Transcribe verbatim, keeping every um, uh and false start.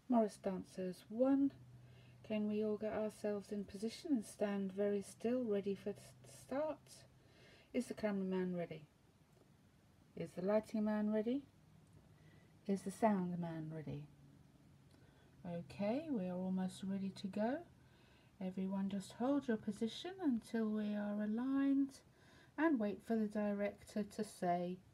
Morris dancers one. Can we all get ourselves in position and stand very still, ready for the start? Is the cameraman ready? Is the lighting man ready? Is the sound man ready? Okay, we are almost ready to go. Everyone just hold your position until we are aligned and wait for the director to say